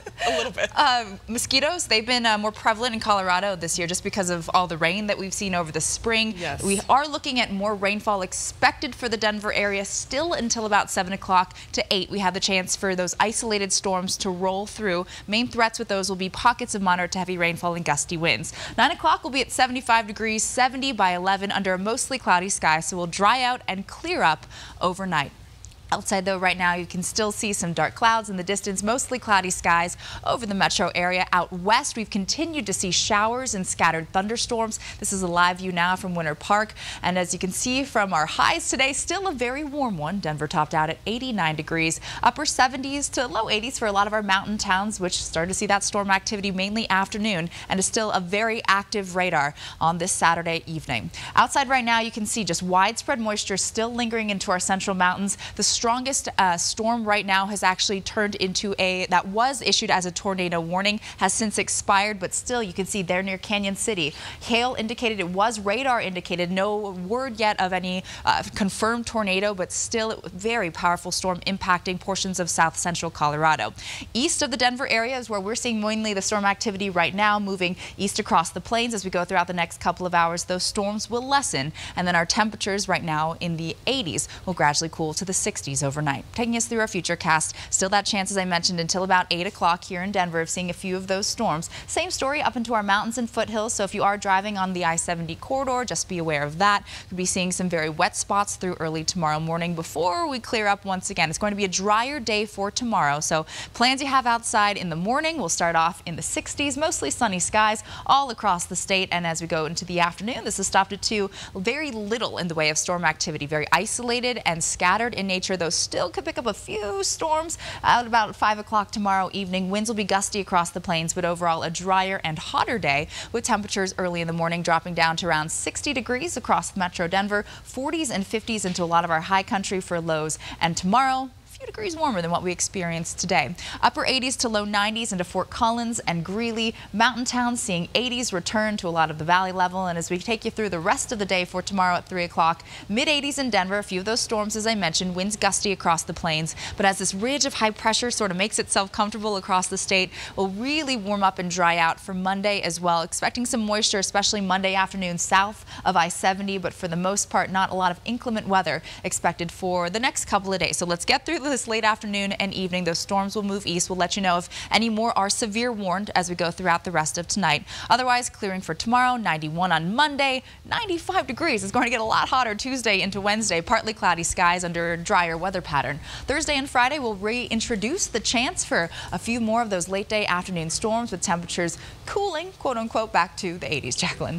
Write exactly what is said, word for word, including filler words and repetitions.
A little bit. Uh, mosquitoes, they've been uh, more prevalent in Colorado this year just because of all the rain that we've seen over the spring. Yes. We are looking at more rainfall expected for the Denver area still until about seven o'clock to eight. We have the chance for those isolated storms to roll through. Main threats with those will be pockets of moderate to heavy rainfall and gusty winds. nine o'clock will be at seventy-five degrees, seventy by eleven under a mostly cloudy sky, so we'll dry out and clear up overnight. Outside, though, right now you can still see some dark clouds in the distance, mostly cloudy skies over the metro area. Out west, we've continued to see showers and scattered thunderstorms. This is a live view now from Winter Park. And as you can see from our highs today, still a very warm one. Denver topped out at eighty-nine degrees, upper seventies to low eighties for a lot of our mountain towns, which started to see that storm activity mainly afternoon, and is still a very active radar on this Saturday evening. Outside right now, you can see just widespread moisture still lingering into our central mountains. The strongest uh, storm right now has actually turned into a, that was issued as a tornado warning, has since expired, but still you can see there near Canyon City. Hail indicated, it was radar indicated, no word yet of any uh, confirmed tornado, but still a very powerful storm impacting portions of south central Colorado. East of the Denver area is where we're seeing mainly the storm activity right now, moving east across the plains. As we go throughout the next couple of hours, those storms will lessen, and then our temperatures right now in the eighties will gradually cool to the sixties overnight. Taking us through our future cast, still that chance, as I mentioned, until about eight o'clock here in Denver of seeing a few of those storms. Same story up into our mountains and foothills, so if you are driving on the I seventy corridor, just be aware of that. You'll be seeing some very wet spots through early tomorrow morning before we clear up once again. It's going to be a drier day for tomorrow, so plans you have outside in the morning will start off in the sixties, mostly sunny skies all across the state, and as we go into the afternoon, this has stopped at two. Very little in the way of storm activity, very isolated and scattered in nature. Those still could pick up a few storms at about five o'clock tomorrow evening. Winds will be gusty across the plains, but overall a drier and hotter day with temperatures early in the morning dropping down to around sixty degrees across metro Denver, forties and fifties into a lot of our high country for lows. And tomorrow, few degrees warmer than what we experienced today. Upper eighties to low nineties into Fort Collins and Greeley. Mountain towns seeing eighties return to a lot of the valley level. And as we take you through the rest of the day for tomorrow at three o'clock, mid eighties in Denver. A few of those storms, as I mentioned, winds gusty across the plains. But as this ridge of high pressure sort of makes itself comfortable across the state, will really warm up and dry out for Monday as well. Expecting some moisture, especially Monday afternoon south of I seventy. But for the most part, not a lot of inclement weather expected for the next couple of days. So let's get through this late afternoon and evening. Those storms will move east. We'll let you know if any more are severe warned as we go throughout the rest of tonight. Otherwise, clearing for tomorrow, ninety-one on Monday, ninety-five degrees. It's going to get a lot hotter Tuesday into Wednesday. Partly cloudy skies under a drier weather pattern. Thursday and Friday will reintroduce the chance for a few more of those late day afternoon storms with temperatures cooling, quote unquote, back to the eighties. Jacqueline.